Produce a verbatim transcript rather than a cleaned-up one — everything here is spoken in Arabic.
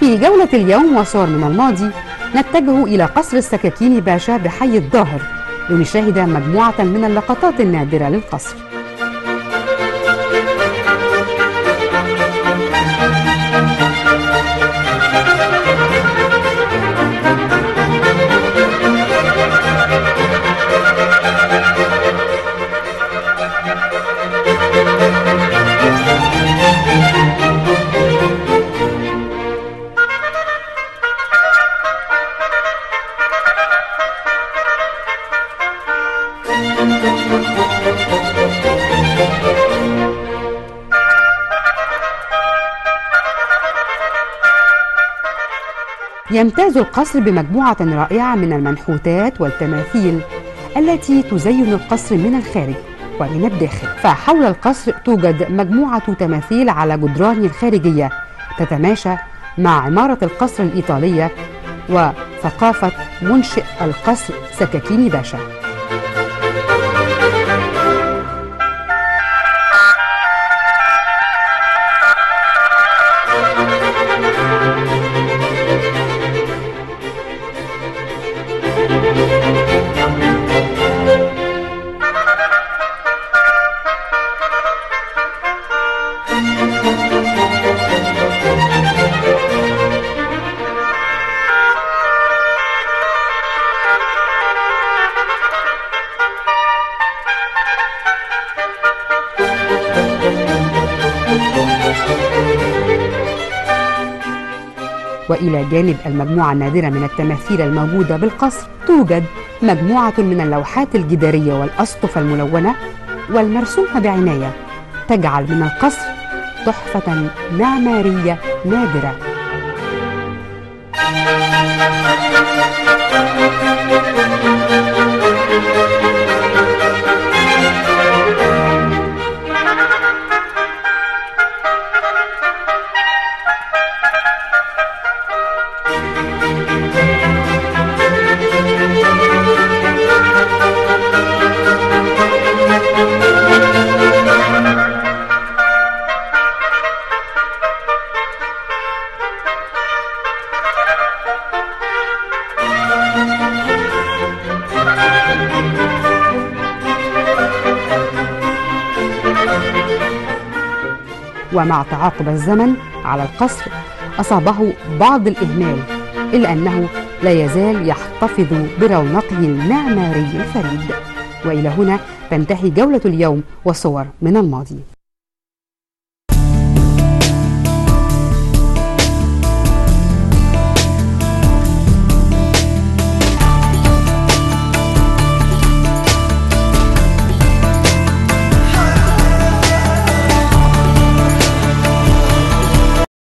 في جولة اليوم وصور من الماضي نتجه إلى قصر السكاكيني باشا بحي الظاهر لنشاهد مجموعة من اللقطات النادرة للقصر. يمتاز القصر بمجموعة رائعة من المنحوتات والتماثيل التي تزين القصر من الخارج ومن الداخل، فحول القصر توجد مجموعة تماثيل على جدرانه الخارجية تتماشى مع عمارة القصر الإيطالية وثقافة منشئ القصر سكاكيني باشا. وإلى جانب المجموعة النادرة من التماثيل الموجودة بالقصر توجد مجموعة من اللوحات الجدارية والأسقف الملونة والمرسومة بعناية تجعل من القصر تحفة معمارية نادرة. ومع تعاقب الزمن على القصر أصابه بعض الإهمال، إلا أنه لا يزال يحتفظ برونقه المعماري الفريد. وإلى هنا تنتهي جولة اليوم وصور من الماضي.